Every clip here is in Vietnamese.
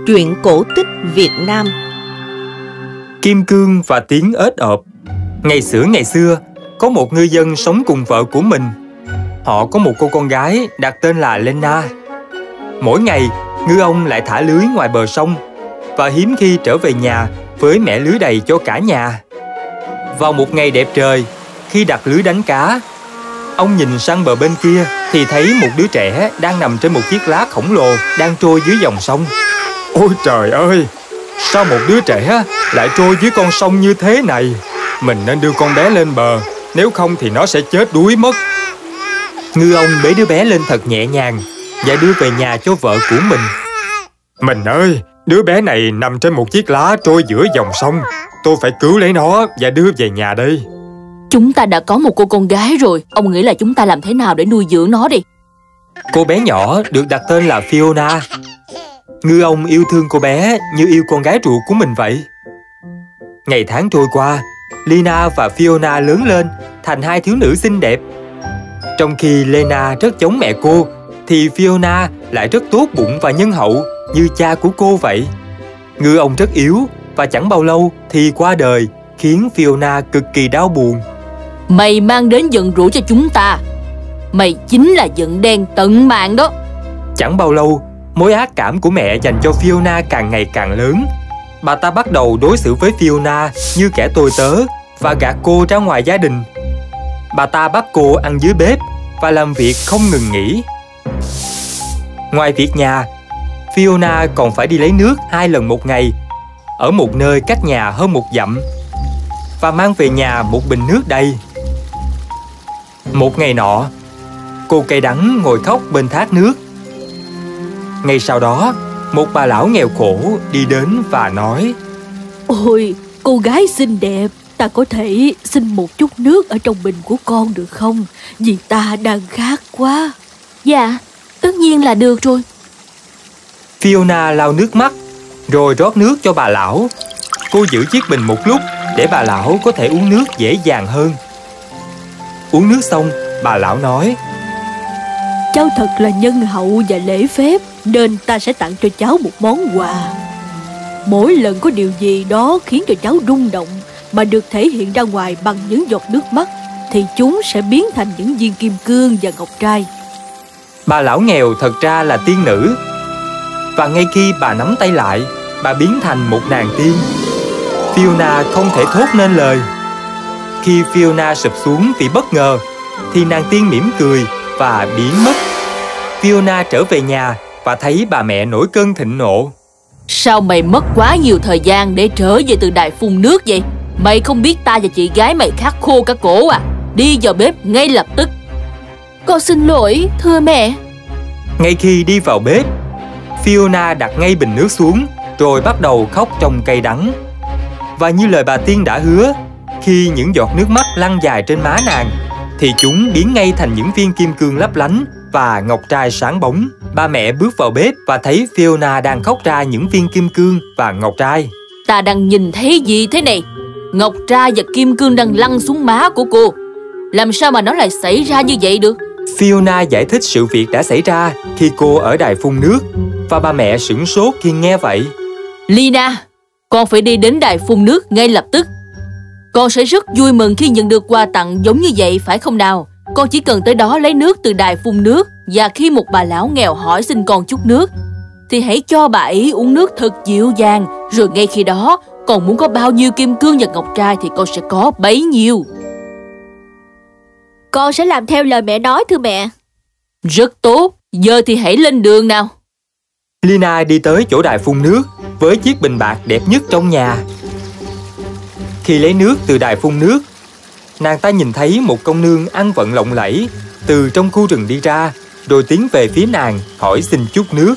Truyện cổ tích Việt Nam. Kim cương và tiếng ếch ộp. Ngày xưa, có một ngư dân sống cùng vợ của mình. Họ có một cô con gái đặt tên là Lena. Mỗi ngày, ngư ông lại thả lưới ngoài bờ sông và hiếm khi trở về nhà với mẻ lưới đầy cho cả nhà. Vào một ngày đẹp trời, khi đặt lưới đánh cá, ông nhìn sang bờ bên kia thì thấy một đứa trẻ đang nằm trên một chiếc lá khổng lồ đang trôi dưới dòng sông. Ôi trời ơi! Sao một đứa trẻ lại trôi dưới con sông như thế này? Mình nên đưa con bé lên bờ, nếu không thì nó sẽ chết đuối mất. Ngư ông bế đứa bé lên thật nhẹ nhàng và đưa về nhà cho vợ của mình. Mình ơi, đứa bé này nằm trên một chiếc lá trôi giữa dòng sông. Tôi phải cứu lấy nó và đưa về nhà đây. Chúng ta đã có một cô con gái rồi. Ông nghĩ là chúng ta làm thế nào để nuôi dưỡng nó đi? Cô bé nhỏ được đặt tên là Fiona. Ngư ông yêu thương cô bé như yêu con gái ruột của mình vậy. Ngày tháng trôi qua, Lena và Fiona lớn lên thành hai thiếu nữ xinh đẹp. Trong khi Lena rất giống mẹ cô, thì Fiona lại rất tốt bụng và nhân hậu như cha của cô vậy. Ngư ông rất yếu và chẳng bao lâu thì qua đời, khiến Fiona cực kỳ đau buồn. Mày mang đến giận rủi cho chúng ta. Mày chính là giận đen tận mạng đó. Chẳng bao lâu, mối ác cảm của mẹ dành cho Fiona càng ngày càng lớn. Bà ta bắt đầu đối xử với Fiona như kẻ tôi tớ và gạt cô ra ngoài gia đình. Bà ta bắt cô ăn dưới bếp và làm việc không ngừng nghỉ. Ngoài việc nhà, Fiona còn phải đi lấy nước 2 lần một ngày ở một nơi cách nhà hơn 1 dặm và mang về nhà một bình nước đầy. Một ngày nọ, cô cay đắng ngồi khóc bên thác nước. Ngay sau đó, một bà lão nghèo khổ đi đến và nói: Ôi, cô gái xinh đẹp, ta có thể xin một chút nước ở trong bình của con được không? Vì ta đang khát quá. Dạ, tất nhiên là được rồi. Fiona lau nước mắt rồi rót nước cho bà lão. Cô giữ chiếc bình một lúc để bà lão có thể uống nước dễ dàng hơn. Uống nước xong, bà lão nói: Cháu thật là nhân hậu và lễ phép, nên ta sẽ tặng cho cháu một món quà. Mỗi lần có điều gì đó khiến cho cháu rung động mà được thể hiện ra ngoài bằng những giọt nước mắt, thì chúng sẽ biến thành những viên kim cương và ngọc trai. Bà lão nghèo thật ra là tiên nữ, và ngay khi bà nắm tay lại, bà biến thành một nàng tiên. Fiona không thể thốt nên lời. Khi Fiona sụp xuống vì bất ngờ, thì nàng tiên mỉm cười và biến mất. Fiona trở về nhà và thấy bà mẹ nổi cơn thịnh nộ. Sao mày mất quá nhiều thời gian để trở về từ đài phun nước vậy? Mày không biết ta và chị gái mày khát khô cả cổ à? Đi vào bếp ngay lập tức. Con xin lỗi, thưa mẹ. Ngay khi đi vào bếp, Fiona đặt ngay bình nước xuống rồi bắt đầu khóc trong cay đắng. Và như lời bà tiên đã hứa, khi những giọt nước mắt lăn dài trên má nàng, thì chúng biến ngay thành những viên kim cương lấp lánh và ngọc trai sáng bóng. Ba mẹ bước vào bếp và thấy Fiona đang khóc ra những viên kim cương và ngọc trai. Ta đang nhìn thấy gì thế này? Ngọc trai và kim cương đang lăn xuống má của cô. Làm sao mà nó lại xảy ra như vậy được? Fiona giải thích sự việc đã xảy ra khi cô ở đài phun nước, và ba mẹ sửng sốt khi nghe vậy. Lena, con phải đi đến đài phun nước ngay lập tức. Con sẽ rất vui mừng khi nhận được quà tặng giống như vậy, phải không nào? Con chỉ cần tới đó lấy nước từ đài phun nước, và khi một bà lão nghèo hỏi xin con chút nước, thì hãy cho bà ấy uống nước thật dịu dàng. Rồi ngay khi đó, con muốn có bao nhiêu kim cương và ngọc trai thì con sẽ có bấy nhiêu. Con sẽ làm theo lời mẹ nói, thưa mẹ. Rất tốt, giờ thì hãy lên đường nào. Lena đi tới chỗ đài phun nước với chiếc bình bạc đẹp nhất trong nhà. Khi lấy nước từ đài phun nước, nàng ta nhìn thấy một công nương ăn vận lộng lẫy từ trong khu rừng đi ra, rồi tiến về phía nàng hỏi xin chút nước.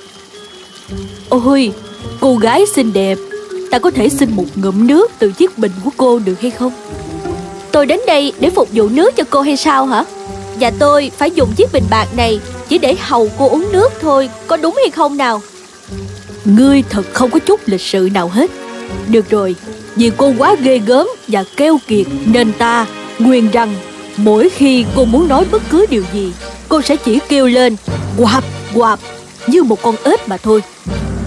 Ôi, cô gái xinh đẹp, ta có thể xin một ngụm nước từ chiếc bình của cô được hay không? Tôi đến đây để phục vụ nước cho cô hay sao hả? Và tôi phải dùng chiếc bình bạc này chỉ để hầu cô uống nước thôi, có đúng hay không nào? Ngươi thật không có chút lịch sự nào hết. Được rồi, vì cô quá ghê gớm và keo kiệt nên ta nguyền rằng mỗi khi cô muốn nói bất cứ điều gì, cô sẽ chỉ kêu lên quạp quạp như một con ếch mà thôi.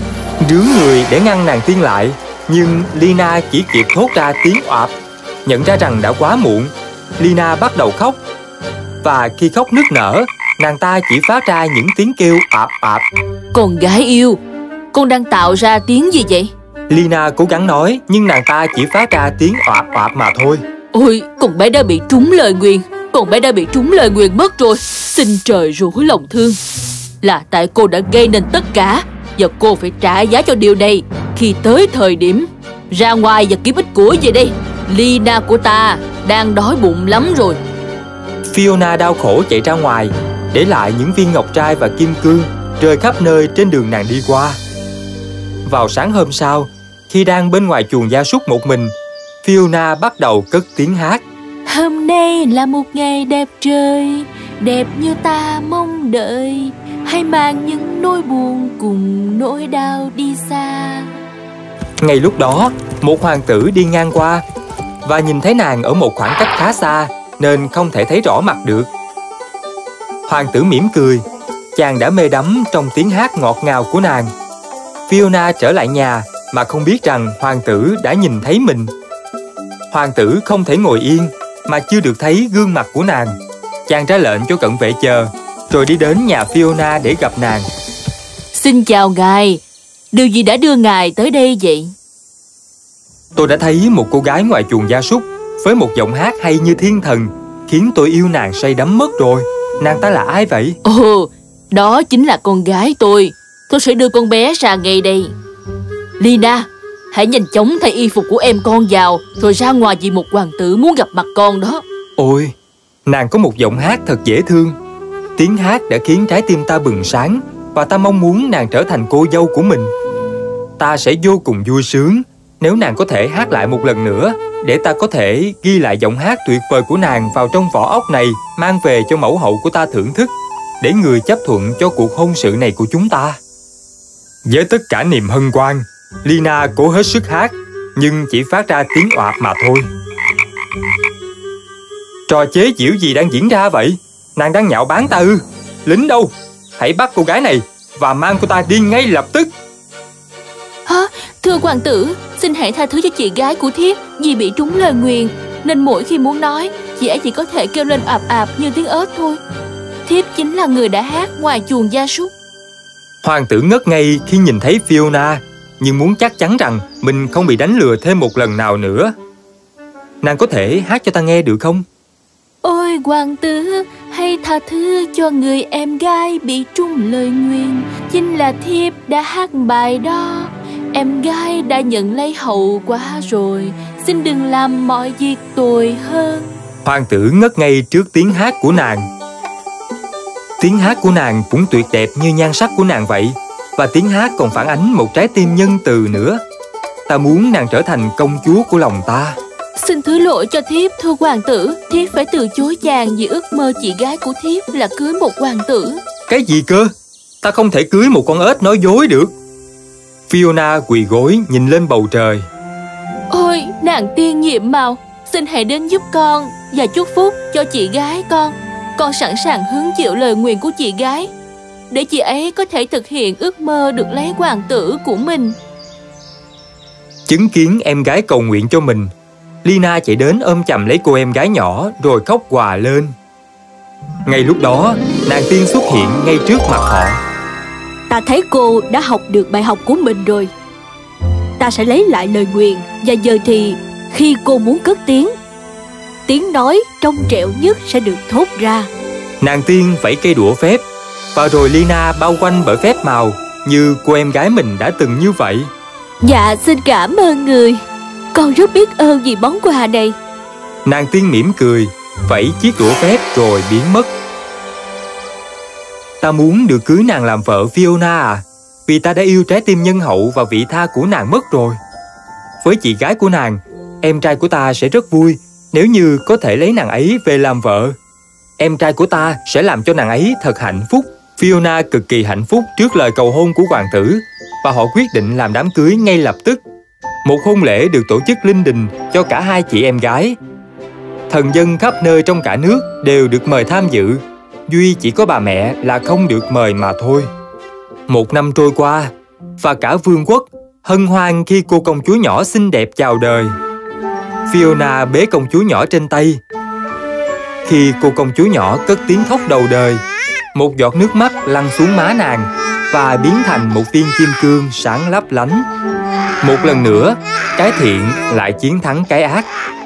rướn người để ngăn nàng tiên lại, nhưng Lina chỉ kịp thốt ra tiếng oạp. Nhận ra rằng đã quá muộn, Lina bắt đầu khóc. Và khi khóc nức nở, nàng ta chỉ phát ra những tiếng kêu ạp ạp. Con gái yêu, con đang tạo ra tiếng gì vậy? Lina cố gắng nói, nhưng nàng ta chỉ phát ra tiếng oạp oạp mà thôi. Ôi, con bé đã bị trúng lời nguyền. Con bé đã bị trúng lời nguyền mất rồi. Xin trời rủ lòng thương. Là tại cô đã gây nên tất cả, và cô phải trả giá cho điều này khi tới thời điểm. Ra ngoài và kiếm ít của về đây. Lina của ta đang đói bụng lắm rồi. Fiona đau khổ chạy ra ngoài, để lại những viên ngọc trai và kim cương rơi khắp nơi trên đường nàng đi qua. Vào sáng hôm sau, khi đang bên ngoài chuồng gia súc một mình, Fiona bắt đầu cất tiếng hát. Hôm nay là một ngày đẹp trời, đẹp như ta mong đợi. Hãy mang những nỗi buồn cùng nỗi đau đi xa. Ngay lúc đó, một hoàng tử đi ngang qua và nhìn thấy nàng ở một khoảng cách khá xa nên không thể thấy rõ mặt được. Hoàng tử mỉm cười, chàng đã mê đắm trong tiếng hát ngọt ngào của nàng. Fiona trở lại nhà mà không biết rằng hoàng tử đã nhìn thấy mình. Hoàng tử không thể ngồi yên mà chưa được thấy gương mặt của nàng. Chàng ra lệnh cho cận vệ chờ, rồi đi đến nhà Fiona để gặp nàng. Xin chào ngài, điều gì đã đưa ngài tới đây vậy? Tôi đã thấy một cô gái ngoài chuồng gia súc với một giọng hát hay như thiên thần, khiến tôi yêu nàng say đắm mất rồi. Nàng ta là ai vậy? Ồ, đó chính là con gái tôi. Tôi sẽ đưa con bé ra ngay đây. Lina, hãy nhanh chóng thay y phục của em con vào, rồi ra ngoài vì một hoàng tử muốn gặp mặt con đó. Ôi, nàng có một giọng hát thật dễ thương. Tiếng hát đã khiến trái tim ta bừng sáng, và ta mong muốn nàng trở thành cô dâu của mình. Ta sẽ vô cùng vui sướng nếu nàng có thể hát lại một lần nữa, để ta có thể ghi lại giọng hát tuyệt vời của nàng vào trong vỏ ốc này, mang về cho mẫu hậu của ta thưởng thức, để người chấp thuận cho cuộc hôn sự này của chúng ta. Với tất cả niềm hân hoan, Lina cố hết sức hát, nhưng chỉ phát ra tiếng oạp mà thôi. Trò chế giễu gì đang diễn ra vậy? Nàng đang nhạo báng ta ư? Lính đâu? Hãy bắt cô gái này và mang cô ta đi ngay lập tức. Hả? Thưa hoàng tử, xin hãy tha thứ cho chị gái của thiếp vì bị trúng lời nguyền, nên mỗi khi muốn nói, chị ấy chỉ có thể kêu lên ạp ạp như tiếng ớt thôi. Thiếp chính là người đã hát ngoài chuồng gia súc. Hoàng tử ngất ngây khi nhìn thấy Fiona, nhưng muốn chắc chắn rằng mình không bị đánh lừa thêm một lần nào nữa. Nàng có thể hát cho ta nghe được không? Ôi hoàng tử, hãy tha thứ cho người em gái bị trúng lời nguyền. Chính là thiếp đã hát bài đó. Em gái đã nhận lấy hậu quả rồi, xin đừng làm mọi việc tồi hơn. Hoàng tử ngất ngây trước tiếng hát của nàng. Tiếng hát của nàng cũng tuyệt đẹp như nhan sắc của nàng vậy, và tiếng hát còn phản ánh một trái tim nhân từ nữa. Ta muốn nàng trở thành công chúa của lòng ta. Xin thứ lỗi cho thiếp, thưa hoàng tử. Thiếp phải từ chối chàng vì ước mơ chị gái của thiếp là cưới một hoàng tử. Cái gì cơ? Ta không thể cưới một con ếch nói dối được. Fiona quỳ gối nhìn lên bầu trời. Ôi, nàng tiên nhiệm màu, xin hãy đến giúp con và chúc phúc cho chị gái con. Con sẵn sàng hứng chịu lời nguyền của chị gái, để chị ấy có thể thực hiện ước mơ được lấy hoàng tử của mình. Chứng kiến em gái cầu nguyện cho mình, Lina chạy đến ôm chầm lấy cô em gái nhỏ rồi khóc òa lên. Ngay lúc đó, nàng tiên xuất hiện ngay trước mặt họ. Ta thấy cô đã học được bài học của mình rồi. Ta sẽ lấy lại lời nguyền, và giờ thì khi cô muốn cất tiếng, tiếng nói trong trẻo nhất sẽ được thốt ra. Nàng tiên vẫy cây đũa phép, và rồi Lina bao quanh bởi phép màu như cô em gái mình đã từng như vậy. Dạ, xin cảm ơn người. Con rất biết ơn vì món quà này. Nàng tiên mỉm cười, vẫy chiếc đũa phép rồi biến mất. Ta muốn được cưới nàng làm vợ, Fiona à, vì ta đã yêu trái tim nhân hậu và vị tha của nàng mất rồi. Với chị gái của nàng, em trai của ta sẽ rất vui nếu như có thể lấy nàng ấy về làm vợ. Em trai của ta sẽ làm cho nàng ấy thật hạnh phúc. Fiona cực kỳ hạnh phúc trước lời cầu hôn của hoàng tử, và họ quyết định làm đám cưới ngay lập tức. Một hôn lễ được tổ chức linh đình cho cả hai chị em gái. Thần dân khắp nơi trong cả nước đều được mời tham dự, duy chỉ có bà mẹ là không được mời mà thôi. Một năm trôi qua, và cả vương quốc hân hoan khi cô công chúa nhỏ xinh đẹp chào đời. Fiona bế công chúa nhỏ trên tay. Khi cô công chúa nhỏ cất tiếng khóc đầu đời, một giọt nước mắt lăn xuống má nàng và biến thành một viên kim cương sáng lấp lánh. Một lần nữa, cái thiện lại chiến thắng cái ác.